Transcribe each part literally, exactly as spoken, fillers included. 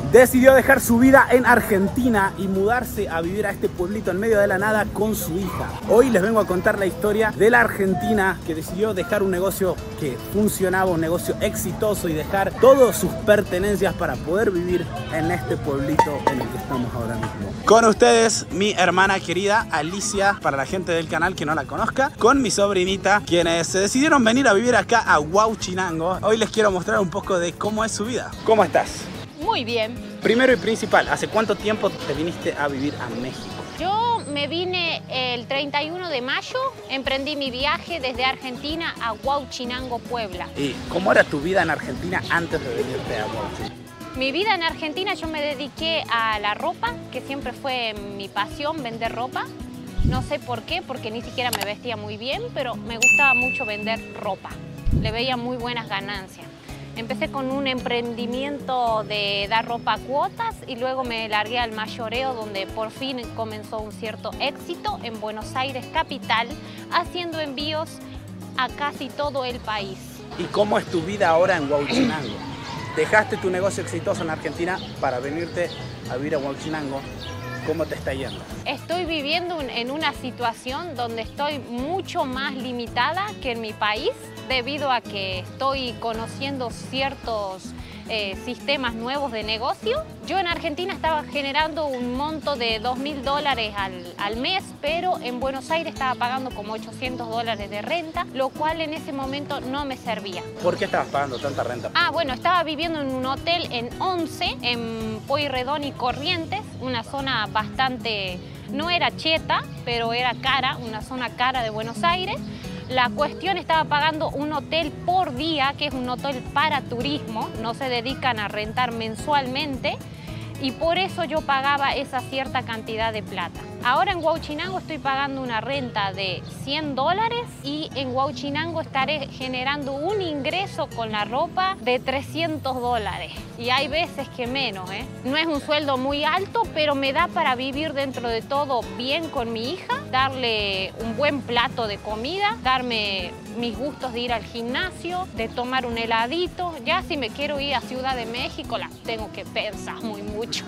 decidió dejar su vida en Argentina y mudarse a vivir a este pueblito en medio de la nada con su hija. Hoy les vengo a contar la historia de la argentina que decidió dejar un negocio que funcionaba, un negocio exitoso, y dejar todas sus pertenencias para poder vivir en este pueblito en el que estamos ahora mismo. Con ustedes, mi hermana querida Alicia, para la gente del canal que no la conozca, con mi sobrinita, quienes se decidieron venir a vivir acá a Huauchinango. Hoy les quiero mostrar un poco de cómo es su vida. ¿Cómo estás? Muy bien. Primero y principal, ¿hace cuánto tiempo te viniste a vivir a México? Yo me vine el treinta y uno de mayo, emprendí mi viaje desde Argentina a Huauchinango, Puebla. ¿Y cómo era tu vida en Argentina antes de venirte a Huauchinango? Mi vida en Argentina, yo me dediqué a la ropa, que siempre fue mi pasión, vender ropa. No sé por qué, porque ni siquiera me vestía muy bien, pero me gustaba mucho vender ropa. Le veía muy buenas ganancias. Empecé con un emprendimiento de dar ropa a cuotas y luego me largué al mayoreo, donde por fin comenzó un cierto éxito en Buenos Aires capital, haciendo envíos a casi todo el país. ¿Y cómo es tu vida ahora en Huauchinango? Dejaste tu negocio exitoso en Argentina para venirte a vivir a Huauchinango. ¿Cómo te está yendo? Estoy viviendo en una situación donde estoy mucho más limitada que en mi país, debido a que estoy conociendo ciertos eh, sistemas nuevos de negocio. Yo en Argentina estaba generando un monto de dos mil dólares al, al mes, pero en Buenos Aires estaba pagando como ochocientos dólares de renta, lo cual en ese momento no me servía. ¿Por qué estabas pagando tanta renta? Ah, bueno, estaba viviendo en un hotel en Once, en Pueyrredón y Corrientes, una zona bastante, no era cheta, pero era cara, una zona cara de Buenos Aires. La cuestión, estaba pagando un hotel por día, que es un hotel para turismo, no se dedican a rentar mensualmente, y por eso yo pagaba esa cierta cantidad de plata. Ahora en Huauchinango estoy pagando una renta de cien dólares y en Huauchinango estaré generando un ingreso con la ropa de trescientos dólares. Y hay veces que menos, ¿eh? No es un sueldo muy alto, pero me da para vivir dentro de todo bien con mi hija, darle un buen plato de comida, darme mis gustos de ir al gimnasio, de tomar un heladito. Ya si me quiero ir a Ciudad de México, la tengo que pensar muy mucho.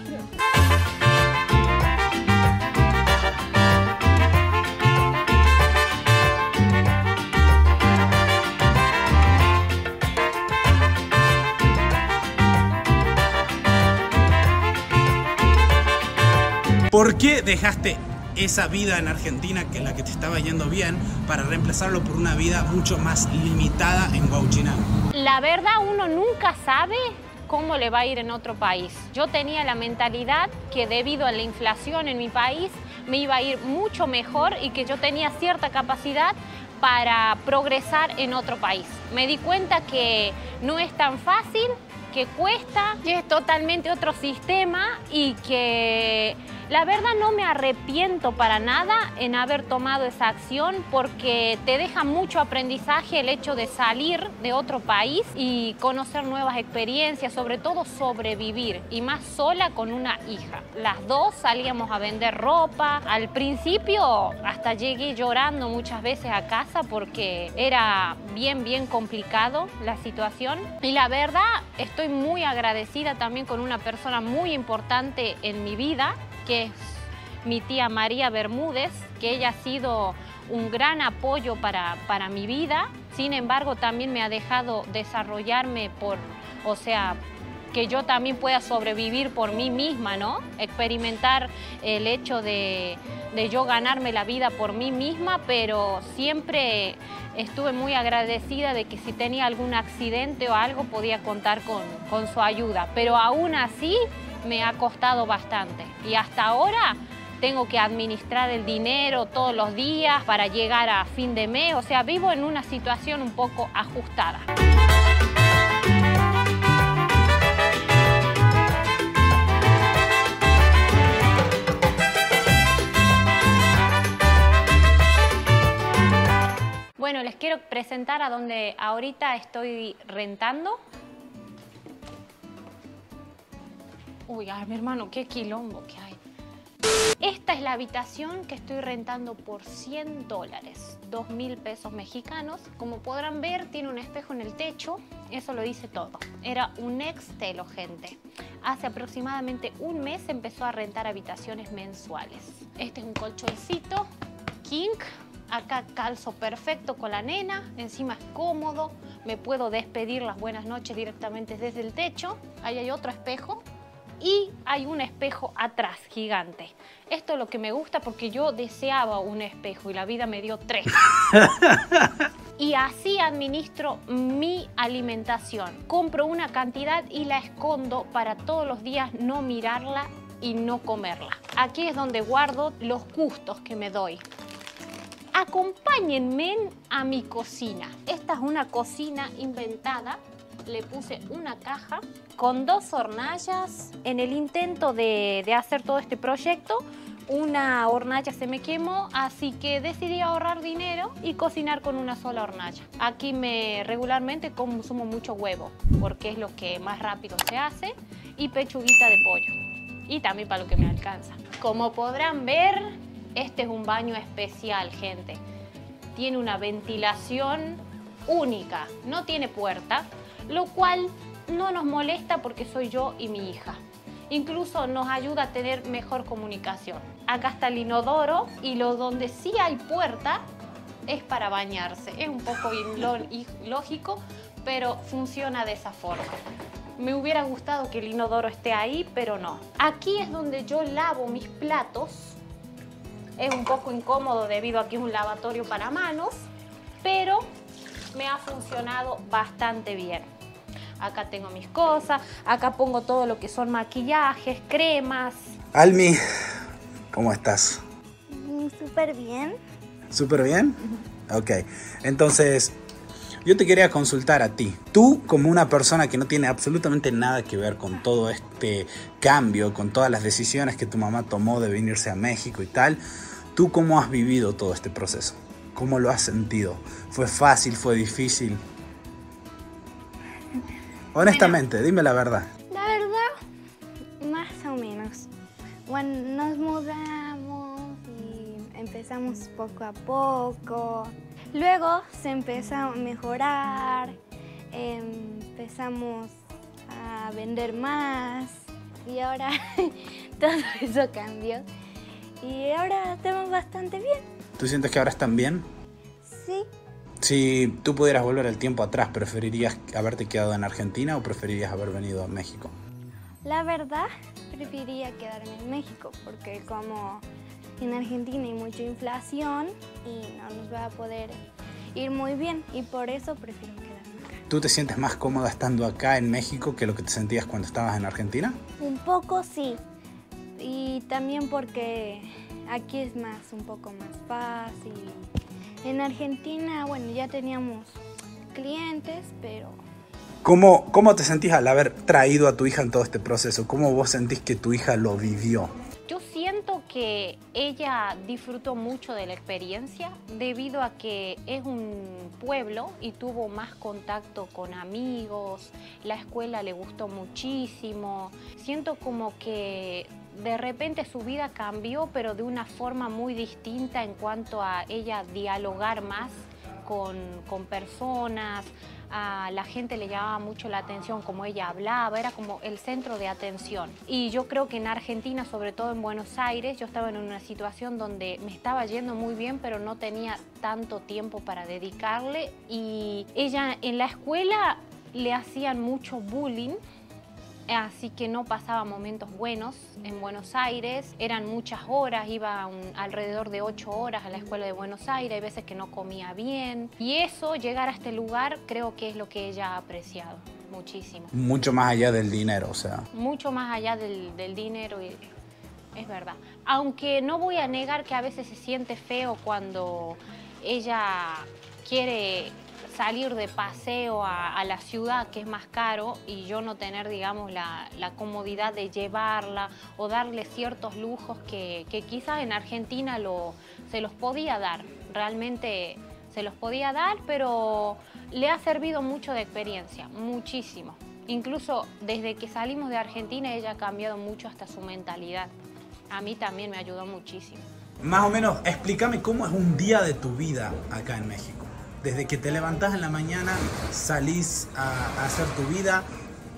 ¿Por qué dejaste esa vida en Argentina, que es la que te estaba yendo bien, para reemplazarlo por una vida mucho más limitada en Huauchinango? La verdad, uno nunca sabe cómo le va a ir en otro país. Yo tenía la mentalidad que debido a la inflación en mi país me iba a ir mucho mejor y que yo tenía cierta capacidad para progresar en otro país. Me di cuenta que no es tan fácil, que cuesta, que es totalmente otro sistema y que la verdad no me arrepiento para nada en haber tomado esa acción, porque te deja mucho aprendizaje el hecho de salir de otro país y conocer nuevas experiencias, sobre todo sobrevivir, y más sola con una hija. Las dos salíamos a vender ropa. Al principio hasta llegué llorando muchas veces a casa porque era bien, bien complicado la situación. Y la verdad, estoy muy agradecida también con una persona muy importante en mi vida, que es mi tía María Bermúdez, que ella ha sido un gran apoyo para, para mi vida. Sin embargo, también me ha dejado desarrollarme por, o sea, que yo también pueda sobrevivir por mí misma, ¿no? Experimentar el hecho de, de yo ganarme la vida por mí misma, pero siempre estuve muy agradecida de que si tenía algún accidente o algo podía contar con, con su ayuda. Pero aún así me ha costado bastante y hasta ahora tengo que administrar el dinero todos los días para llegar a fin de mes. O sea, vivo en una situación un poco ajustada. Bueno, les quiero presentar a donde ahorita estoy rentando. Uy, a mi hermano, qué quilombo que hay. Esta es la habitación que estoy rentando por cien dólares, dos mil pesos mexicanos. Como podrán ver, tiene un espejo en el techo, eso lo dice todo. Era un ex telo, gente. hace aproximadamente un mes empezó a rentar habitaciones mensuales. Este es un colchoncito king. Acá calzo perfecto con la nena, encima es cómodo, me puedo despedir las buenas noches directamente desde el techo. Ahí hay otro espejo y hay un espejo atrás gigante. Esto es lo que me gusta porque yo deseaba un espejo y la vida me dio tres. Y así administro mi alimentación. Compro una cantidad y la escondo para todos los días no mirarla y no comerla. Aquí es donde guardo los gustos que me doy. Acompáñenme a mi cocina. Esta es una cocina inventada. Le puse una caja con dos hornallas. En el intento de, de hacer todo este proyecto, una hornalla se me quemó, así que decidí ahorrar dinero y cocinar con una sola hornalla. Aquí me regularmente consumo mucho huevo, porque es lo que más rápido se hace, y pechuguita de pollo. Y también para lo que me alcanza. Como podrán ver, este es un baño especial, gente. Tiene una ventilación única, no tiene puerta, lo cual no nos molesta porque soy yo y mi hija. Incluso nos ayuda a tener mejor comunicación. Acá está el inodoro y lo donde sí hay puerta es para bañarse. Es un poco ilógico, pero funciona de esa forma. Me hubiera gustado que el inodoro esté ahí, pero no. Aquí es donde yo lavo mis platos. Es un poco incómodo debido a que es un lavatorio para manos, pero me ha funcionado bastante bien. Acá tengo mis cosas, acá pongo todo lo que son maquillajes, cremas. Almi, ¿cómo estás? Súper bien. ¿Súper bien? Ok, entonces yo te quería consultar a ti. Tú, como una persona que no tiene absolutamente nada que ver con todo este cambio, con todas las decisiones que tu mamá tomó de venirse a México y tal, ¿tú cómo has vivido todo este proceso? ¿Cómo lo has sentido? ¿Fue fácil? ¿Fue difícil? Honestamente, bueno, dime la verdad. La verdad, más o menos. Bueno, nos mudamos y empezamos poco a poco. Luego se empezó a mejorar, empezamos a vender más y ahora todo eso cambió. Y ahora estamos bastante bien. ¿Tú sientes que ahora están bien? Sí. Si tú pudieras volver el tiempo atrás, ¿preferirías haberte quedado en Argentina o preferirías haber venido a México? La verdad, preferiría quedarme en México porque como en Argentina hay mucha inflación y no nos va a poder ir muy bien y por eso prefiero quedarme acá. ¿Tú te sientes más cómoda estando acá en México que lo que te sentías cuando estabas en Argentina? Un poco sí, y también porque aquí es más, un poco más fácil. En Argentina, bueno, ya teníamos clientes, pero... ¿Cómo, ¿Cómo te sentís al haber traído a tu hija en todo este proceso? ¿Cómo vos sentís que tu hija lo vivió? Yo siento que ella disfrutó mucho de la experiencia debido a que es un pueblo y tuvo más contacto con amigos, la escuela le gustó muchísimo. Siento como que de repente su vida cambió, pero de una forma muy distinta en cuanto a ella dialogar más con, con personas. A la gente le llamaba mucho la atención como ella hablaba, era como el centro de atención. Y yo creo que en Argentina, sobre todo en Buenos Aires, yo estaba en una situación donde me estaba yendo muy bien, pero no tenía tanto tiempo para dedicarle. Y ella en la escuela le hacían mucho bullying, así que no pasaba momentos buenos en Buenos Aires. Eran muchas horas, iba un, alrededor de ocho horas a la escuela de Buenos Aires, hay veces que no comía bien. Y eso, llegar a este lugar, creo que es lo que ella ha apreciado muchísimo. Mucho más allá del dinero, o sea. Mucho más allá del, del dinero, y es verdad. Aunque no voy a negar que a veces se siente feo cuando ella quiere salir de paseo a, a la ciudad, que es más caro, y yo no tener, digamos, la, la comodidad de llevarla o darle ciertos lujos que, que quizás en Argentina lo, se los podía dar. Realmente se los podía dar, pero le ha servido mucho de experiencia, muchísimo. Incluso desde que salimos de Argentina ella ha cambiado mucho hasta su mentalidad. A mí también me ayudó muchísimo. Más o menos, explícame cómo es un día de tu vida acá en México. Desde que te levantás en la mañana, salís a, a hacer tu vida,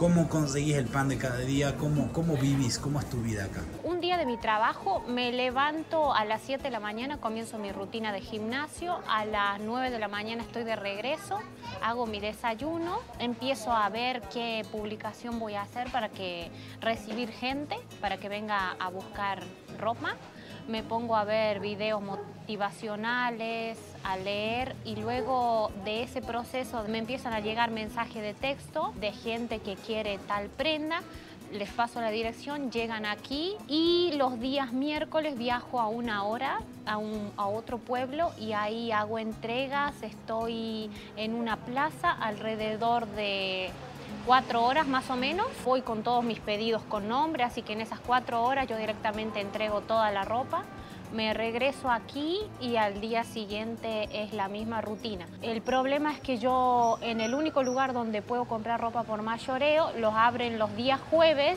¿Cómo conseguís el pan de cada día? ¿Cómo, cómo vivís? ¿Cómo es tu vida acá? Un día de mi trabajo me levanto a las siete de la mañana, comienzo mi rutina de gimnasio, a las nueve de la mañana estoy de regreso, hago mi desayuno, empiezo a ver qué publicación voy a hacer para que recibir gente, para que venga a buscar ropa. Me pongo a ver videos motivacionales, a leer y luego de ese proceso me empiezan a llegar mensajes de texto de gente que quiere tal prenda. Les paso la dirección, llegan aquí y los días miércoles viajo a una hora a, un, a otro pueblo y ahí hago entregas. Estoy en una plaza alrededor de cuatro horas más o menos. Voy con todos mis pedidos con nombre, así que en esas cuatro horas yo directamente entrego toda la ropa. Me regreso aquí y al día siguiente es la misma rutina. El problema es que yo en el único lugar donde puedo comprar ropa por mayoreo los abren los días jueves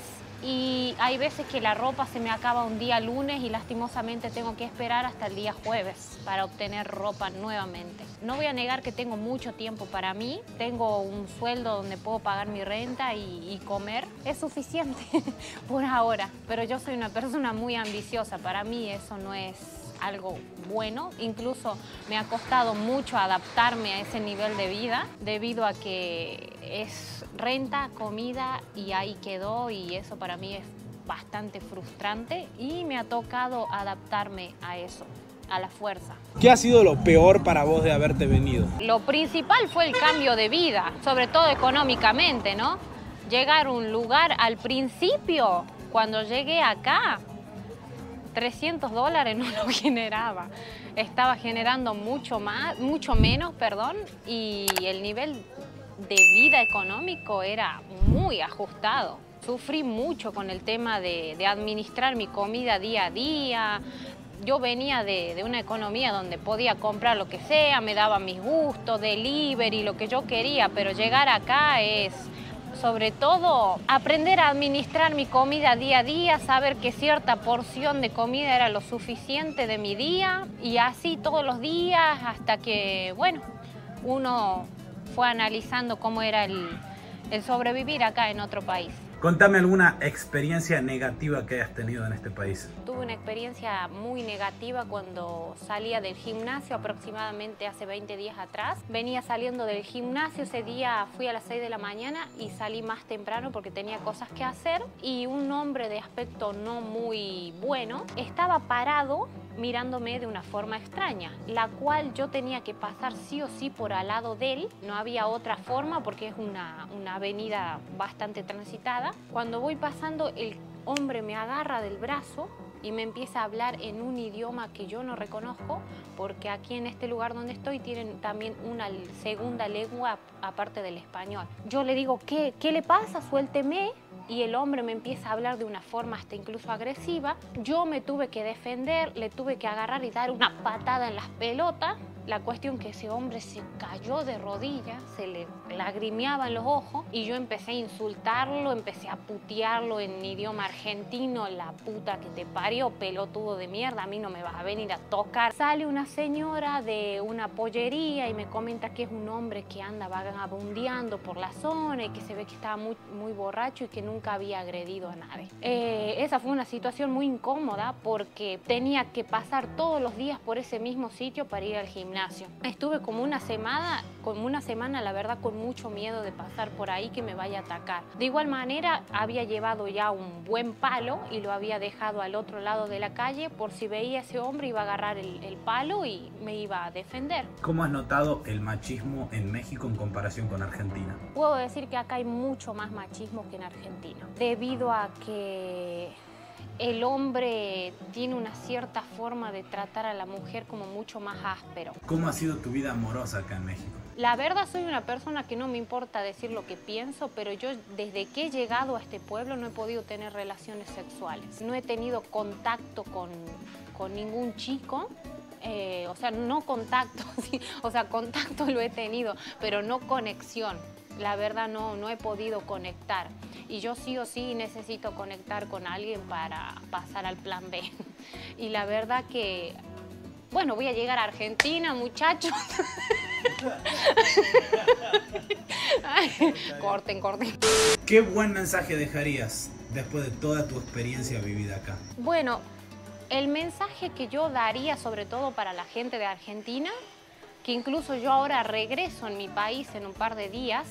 y hay veces que la ropa se me acaba un día lunes y lastimosamente tengo que esperar hasta el día jueves para obtener ropa nuevamente. No voy a negar que tengo mucho tiempo para mí, tengo un sueldo donde puedo pagar mi renta y, y comer. Es suficiente por ahora, pero yo soy una persona muy ambiciosa, para mí eso no es algo bueno, incluso me ha costado mucho adaptarme a ese nivel de vida debido a que es renta, comida y ahí quedó y eso para mí es bastante frustrante y me ha tocado adaptarme a eso, a la fuerza. ¿Qué ha sido lo peor para vos de haberte venido? Lo principal fue el cambio de vida, sobre todo económicamente, ¿no? Llegar a un lugar al principio, cuando llegué acá, trescientos dólares no lo generaba. Estaba generando mucho más, mucho menos, perdón, y el nivel de vida económico era muy ajustado. Sufrí mucho con el tema de, de administrar mi comida día a día. Yo venía de, de una economía donde podía comprar lo que sea, me daba mis gustos, delivery, lo que yo quería, pero llegar acá es sobre todo aprender a administrar mi comida día a día, saber que cierta porción de comida era lo suficiente de mi día y así todos los días hasta que, bueno, uno fue analizando cómo era el, el sobrevivir acá en otro país. Contame alguna experiencia negativa que hayas tenido en este país. Tuve una experiencia muy negativa cuando salía del gimnasio aproximadamente hace veinte días atrás. Venía saliendo del gimnasio, ese día fui a las seis de la mañana y salí más temprano porque tenía cosas que hacer y un hombre de aspecto no muy bueno estaba parado mirándome de una forma extraña, la cual yo tenía que pasar sí o sí por al lado de él. No había otra forma porque es una, una avenida bastante transitada. Cuando voy pasando, el hombre me agarra del brazo y me empieza a hablar en un idioma que yo no reconozco, porque aquí en este lugar donde estoy tienen también una segunda lengua aparte del español. Yo le digo, ¿qué, qué le pasa? Suélteme. Y el hombre me empieza a hablar de una forma hasta incluso agresiva. Yo me tuve que defender, le tuve que agarrar y dar una patada en las pelotas. La cuestión que ese hombre se cayó de rodillas, se le lagrimeaban los ojos y yo empecé a insultarlo, empecé a putearlo en idioma argentino, la puta que te parió, pelotudo de mierda, a mí no me vas a venir a tocar. Sale una señora de una pollería y me comenta que es un hombre que anda vagabundeando por la zona y que se ve que estaba muy, muy borracho y que nunca había agredido a nadie. Eh, esa fue una situación muy incómoda porque tenía que pasar todos los días por ese mismo sitio para ir al gimnasio. Estuve como una semana, como una semana, la verdad, con mucho miedo de pasar por ahí que me vaya a atacar. De igual manera, había llevado ya un buen palo y lo había dejado al otro lado de la calle por si veía a ese hombre iba a agarrar el, el palo y me iba a defender. ¿Cómo has notado el machismo en México en comparación con Argentina? Puedo decir que acá hay mucho más machismo que en Argentina, debido a que el hombre tiene una cierta forma de tratar a la mujer como mucho más áspero. ¿Cómo ha sido tu vida amorosa acá en México? La verdad, soy una persona que no me importa decir lo que pienso, pero yo desde que he llegado a este pueblo no he podido tener relaciones sexuales. No he tenido contacto con, con ningún chico. Eh, o sea, no contacto, sí, o sea, contacto lo he tenido, pero no conexión. La verdad no, no he podido conectar y yo sí o sí necesito conectar con alguien para pasar al plan B. Y la verdad que, bueno, voy a llegar a Argentina, muchachos. Corten, corten. ¿Qué buen mensaje dejarías después de toda tu experiencia vivida acá? Bueno, el mensaje que yo daría sobre todo para la gente de Argentina, que incluso yo ahora regreso en mi país en un par de días,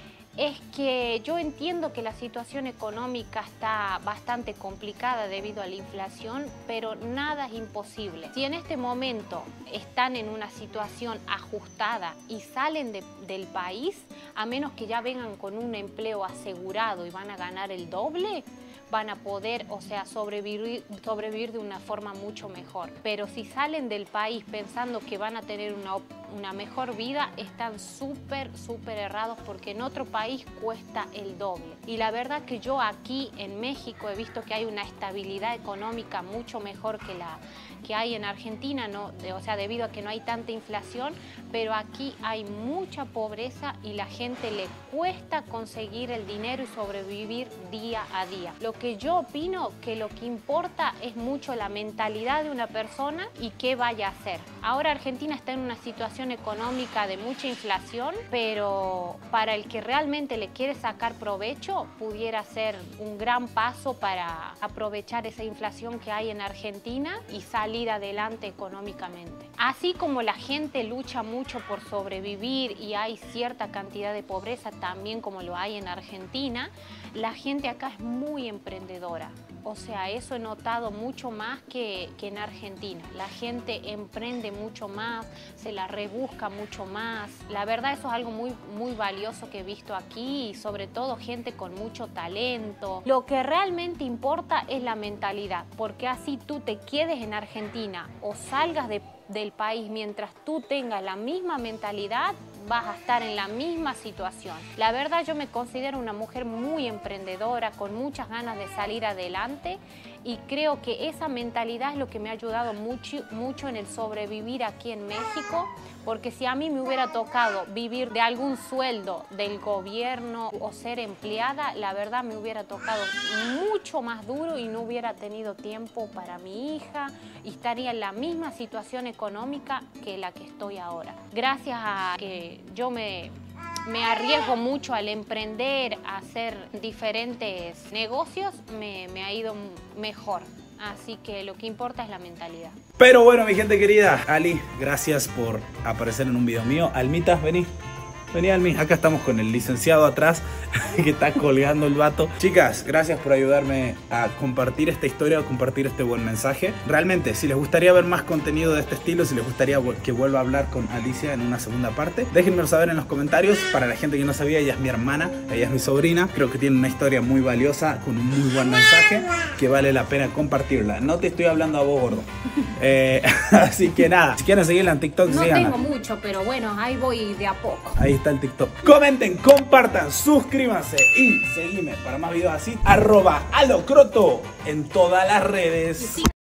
es que yo entiendo que la situación económica está bastante complicada debido a la inflación, pero nada es imposible. Si en este momento están en una situación ajustada y salen de, del país, a menos que ya vengan con un empleo asegurado y van a ganar el doble, van a poder, o sea, sobrevivir, sobrevivir de una forma mucho mejor. Pero si salen del país pensando que van a tener una, una mejor vida, están súper, súper errados porque en otro país cuesta el doble. Y la verdad que yo aquí en México he visto que hay una estabilidad económica mucho mejor que la que hay en Argentina, ¿no? De, o sea, debido a que no hay tanta inflación, pero aquí hay mucha pobreza y la gente le cuesta conseguir el dinero y sobrevivir día a día. Lo que yo opino que lo que importa es mucho la mentalidad de una persona y qué vaya a hacer. Ahora Argentina está en una situación económica de mucha inflación, pero para el que realmente le quiere sacar provecho, pudiera ser un gran paso para aprovechar esa inflación que hay en Argentina y salir adelante económicamente. Así como la gente lucha mucho por sobrevivir y hay cierta cantidad de pobreza también como lo hay en Argentina, la gente acá es muy emprendedora. O sea, eso he notado mucho más que, que en Argentina. La gente emprende mucho más, se la rebusca mucho más. La verdad eso es algo muy, muy valioso que he visto aquí y sobre todo gente con mucho talento. Lo que realmente importa es la mentalidad, porque así tú te quedes en Argentina o salgas de, del país mientras tú tengas la misma mentalidad, vas a estar en la misma situación. La verdad yo me considero una mujer muy emprendedora, con muchas ganas de salir adelante y creo que esa mentalidad es lo que me ha ayudado mucho, mucho en el sobrevivir aquí en México, porque si a mí me hubiera tocado vivir de algún sueldo del gobierno o ser empleada, la verdad me hubiera tocado mucho más duro y no hubiera tenido tiempo para mi hija y estaría en la misma situación económica que la que estoy ahora. Gracias a que yo me, me arriesgo mucho al emprender, a hacer diferentes negocios, me, me ha ido mejor. Así que lo que importa es la mentalidad. Pero bueno, mi gente querida, Ali, gracias por aparecer en un video mío. Almita, vení. Vení, Almi, acá estamos con el licenciado atrás que está colgando el vato. Chicas, gracias por ayudarme a compartir esta historia, a compartir este buen mensaje. Realmente, si les gustaría ver más contenido de este estilo, si les gustaría que vuelva a hablar con Alicia en una segunda parte, déjenmelo saber en los comentarios. Para la gente que no sabía, ella es mi hermana, ella es mi sobrina. Creo que tiene una historia muy valiosa, con un muy buen mensaje, que vale la pena compartirla. No te estoy hablando a vos, gordo. Eh, así que nada, si quieren seguirla en TikTok, no síganla. tengo mucho, pero bueno, ahí voy de a poco. Ahí está el TikTok. Comenten, compartan, suscríbanse y seguime para más videos así. Arroba alocroto en todas las redes.